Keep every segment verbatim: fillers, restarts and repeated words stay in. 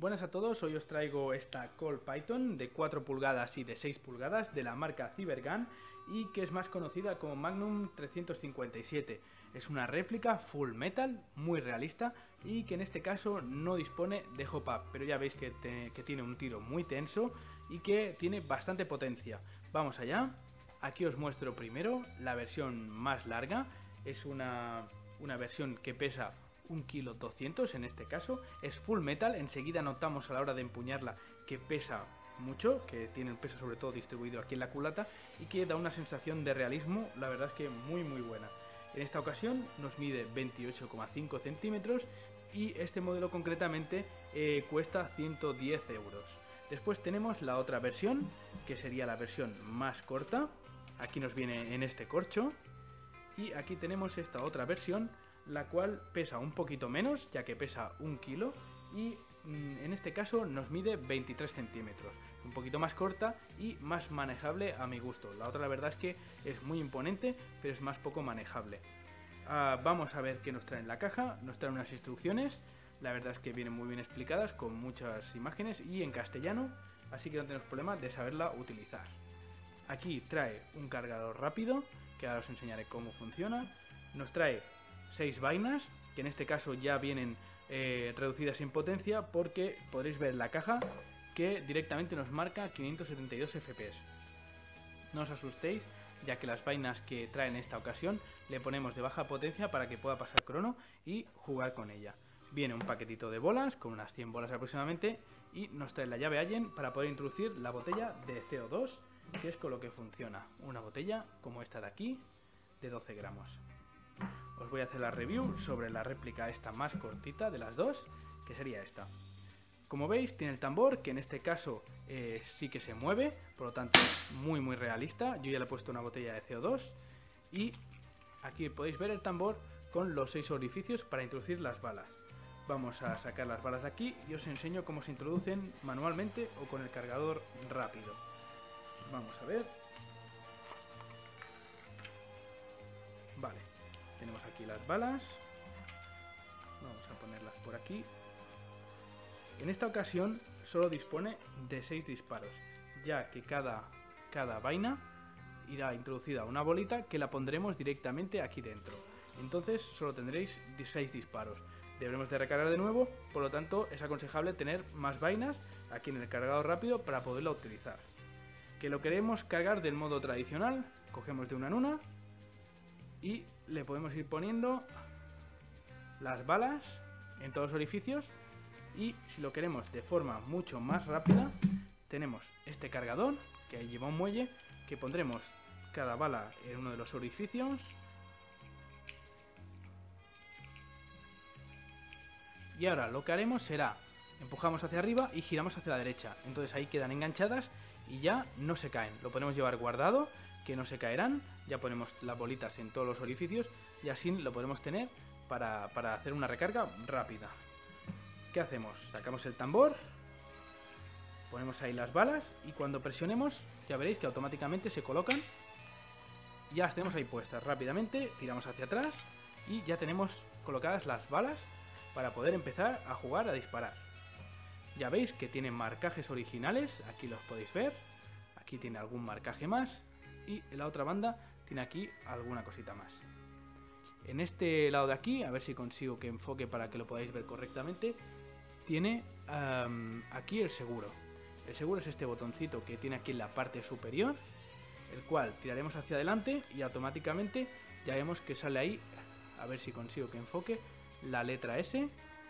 Buenas a todos, hoy os traigo esta Colt Python de cuatro pulgadas y de seis pulgadas de la marca Cybergun y que es más conocida como Magnum trescientos cincuenta y siete. Es una réplica full metal, muy realista y que en este caso no dispone de hop-up, pero ya veis que, te, que tiene un tiro muy tenso y que tiene bastante potencia. Vamos allá, aquí os muestro primero la versión más larga, es una, una versión que pesa un kilo doscientos en este caso, es full metal, enseguida notamos a la hora de empuñarla que pesa mucho, que tiene el peso sobre todo distribuido aquí en la culata y que da una sensación de realismo, la verdad es que muy muy buena. En esta ocasión nos mide veintiocho coma cinco centímetros y este modelo concretamente eh, cuesta ciento diez euros. Después tenemos la otra versión, que sería la versión más corta, aquí nos viene en este corcho, y aquí tenemos esta otra versión, la cual pesa un poquito menos, ya que pesa un kilo, y mmm, en este caso nos mide veintitrés centímetros, un poquito más corta y más manejable a mi gusto. La otra la verdad es que es muy imponente, pero es más poco manejable. Uh, vamos a ver qué nos trae en la caja. Nos trae unas instrucciones, la verdad es que vienen muy bien explicadas, con muchas imágenes y en castellano, así que no tenemos problema de saberla utilizar. Aquí trae un cargador rápido, que ahora os enseñaré cómo funciona. Nos trae seis vainas, que en este caso ya vienen eh, reducidas en potencia, porque podréis ver en la caja que directamente nos marca quinientos setenta y dos F P S. No os asustéis, ya que las vainas que trae en esta ocasión le ponemos de baja potencia para que pueda pasar crono y jugar con ella. Viene un paquetito de bolas, con unas cien bolas aproximadamente, y nos trae la llave Allen para poder introducir la botella de C O dos, que es con lo que funciona. Una botella como esta de aquí, de doce gramos. Os voy a hacer la review sobre la réplica esta más cortita de las dos, que sería esta. Como veis, tiene el tambor, que en este caso eh, sí que se mueve, por lo tanto es muy muy realista. Yo ya le he puesto una botella de C O dos y aquí podéis ver el tambor con los seis orificios para introducir las balas. Vamos a sacar las balas de aquí y os enseño cómo se introducen manualmente o con el cargador rápido. Vamos a ver. Vale, tenemos aquí las balas. Vamos a ponerlas por aquí. En esta ocasión solo dispone de seis disparos, ya que cada, cada vaina irá introducida una bolita que la pondremos directamente aquí dentro. Entonces solo tendréis seis disparos. Deberemos de recargar de nuevo, por lo tanto es aconsejable tener más vainas aquí en el cargador rápido para poderla utilizar. Que lo queremos cargar del modo tradicional, cogemos de una en una y le podemos ir poniendo las balas en todos los orificios. Y si lo queremos de forma mucho más rápida, tenemos este cargador que ahí lleva un muelle, que pondremos cada bala en uno de los orificios. Y ahora lo que haremos será, empujamos hacia arriba y giramos hacia la derecha. Entonces ahí quedan enganchadas y ya no se caen. Lo podemos llevar guardado, que no se caerán. Ya ponemos las bolitas en todos los orificios y así lo podemos tener para, para hacer una recarga rápida. ¿Qué hacemos? Sacamos el tambor, ponemos ahí las balas y cuando presionemos ya veréis que automáticamente se colocan. Ya las tenemos ahí puestas. Rápidamente tiramos hacia atrás y ya tenemos colocadas las balas para poder empezar a jugar, a disparar. Ya veis que tienen marcajes originales, aquí los podéis ver. Aquí tiene algún marcaje más y en la otra banda tiene aquí alguna cosita más. En este lado de aquí, a ver si consigo que enfoque para que lo podáis ver correctamente, tiene um, aquí el seguro. El seguro es este botoncito que tiene aquí en la parte superior, el cual tiraremos hacia adelante y automáticamente ya vemos que sale ahí, a ver si consigo que enfoque, la letra S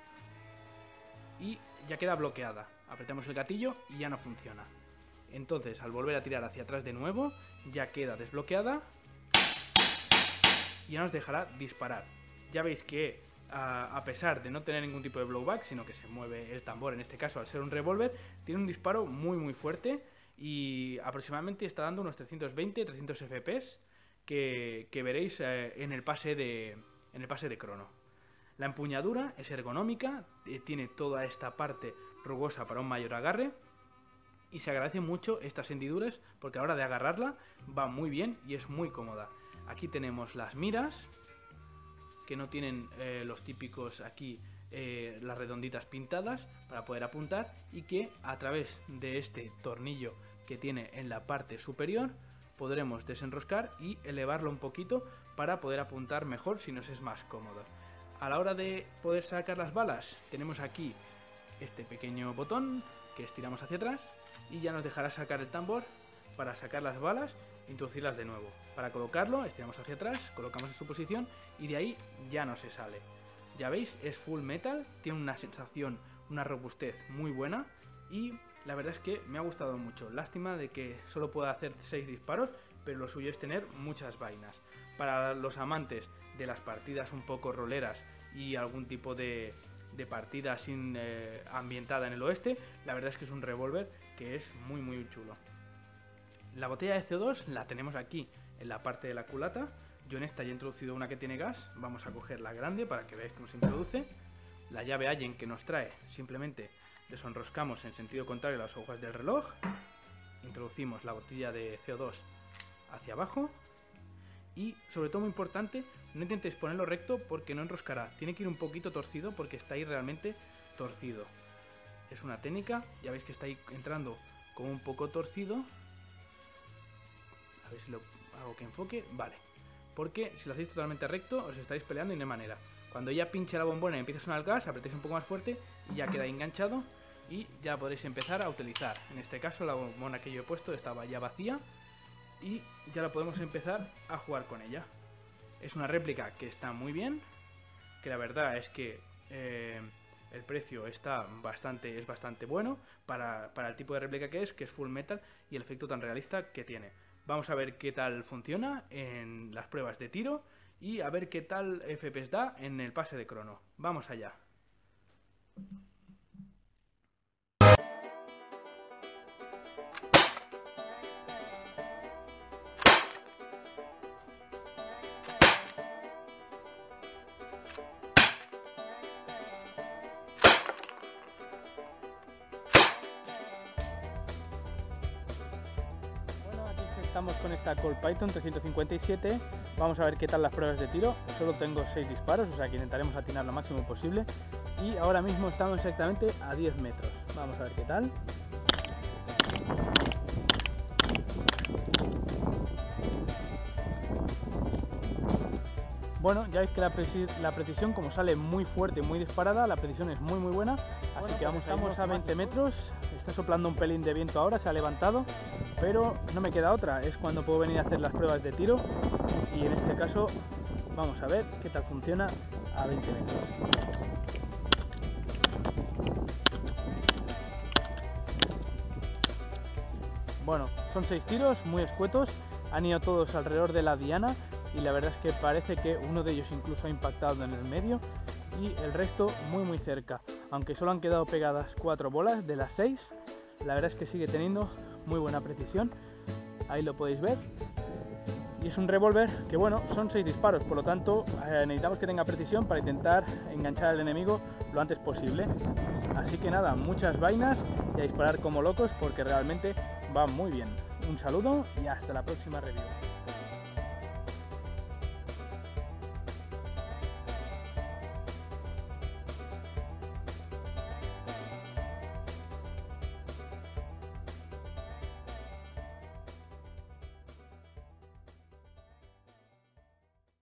y ya queda bloqueada. Apretamos el gatillo y ya no funciona. Entonces al volver a tirar hacia atrás de nuevo ya queda desbloqueada y ya nos dejará disparar. Ya veis que a, a pesar de no tener ningún tipo de blowback, sino que se mueve el tambor, en este caso al ser un revólver, tiene un disparo muy muy fuerte y aproximadamente está dando unos trescientos veinte a trescientos F P S que, que veréis eh, en, el pase de, en el pase de crono. La empuñadura es ergonómica, eh, tiene toda esta parte rugosa para un mayor agarre y se agradecen mucho estas hendiduras porque a la hora de agarrarla va muy bien y es muy cómoda. Aquí tenemos las miras, que no tienen eh, los típicos aquí eh, las redonditas pintadas para poder apuntar, y que a través de este tornillo que tiene en la parte superior podremos desenroscar y elevarlo un poquito para poder apuntar mejor si nos es más cómodo. A la hora de poder sacar las balas, tenemos aquí este pequeño botón que estiramos hacia atrás y ya nos dejará sacar el tambor para sacar las balas e introducirlas de nuevo. Para colocarlo, estiramos hacia atrás, colocamos en su posición y de ahí ya no se sale. Ya veis, es full metal, tiene una sensación, una robustez muy buena y la verdad es que me ha gustado mucho. Lástima de que solo pueda hacer seis disparos, pero lo suyo es tener muchas vainas. Para los amantes de las partidas un poco roleras y algún tipo de, de partida sin, eh, ambientada en el oeste, la verdad es que es un revólver que es muy muy chulo. La botella de C O dos la tenemos aquí en la parte de la culata. Yo en esta ya he introducido una que tiene gas. Vamos a coger la grande para que veáis cómo se introduce. La llave Allen que nos trae, simplemente desenroscamos en sentido contrario las agujas del reloj, introducimos la botella de C O dos hacia abajo y, sobre todo muy importante, no intentéis ponerlo recto porque no enroscará, tiene que ir un poquito torcido porque está ahí realmente torcido. Es una técnica, ya veis que está ahí entrando como un poco torcido. A ver si lo hago que enfoque, vale, porque si lo hacéis totalmente recto os estaréis peleando y no hay manera. Cuando ya pinche la bombona y empieza a sonar el gas, apretéis un poco más fuerte y ya queda enganchado y ya podréis empezar a utilizar. En este caso la bombona que yo he puesto estaba ya vacía y ya la podemos empezar a jugar con ella. Es una réplica que está muy bien, que la verdad es que eh, el precio está bastante, es bastante bueno para, para el tipo de réplica que es, que es full metal y el efecto tan realista que tiene. Vamos a ver qué tal funciona en las pruebas de tiro y a ver qué tal F P S da en el pase de crono. Vamos allá. Estamos con esta Colt Python trescientos cincuenta y siete, vamos a ver qué tal las pruebas de tiro. Solo tengo seis disparos, o sea que intentaremos atinar lo máximo posible y ahora mismo estamos exactamente a diez metros. Vamos a ver qué tal. Bueno, ya veis que la, preci la precisión, como sale muy fuerte, muy disparada, la precisión es muy muy buena, así bueno, que vamos, estamos a veinte metros. Está soplando un pelín de viento ahora, se ha levantado, pero no me queda otra, es cuando puedo venir a hacer las pruebas de tiro y en este caso vamos a ver qué tal funciona a veinte metros. Bueno, son seis tiros muy escuetos, han ido todos alrededor de la diana y la verdad es que parece que uno de ellos incluso ha impactado en el medio y el resto muy muy cerca. Aunque solo han quedado pegadas cuatro bolas de las seis, la verdad es que sigue teniendo muy buena precisión. Ahí lo podéis ver. Y es un revólver que, bueno, son seis disparos, por lo tanto eh, necesitamos que tenga precisión para intentar enganchar al enemigo lo antes posible. Así que nada, muchas vainas y a disparar como locos porque realmente va muy bien. Un saludo y hasta la próxima review.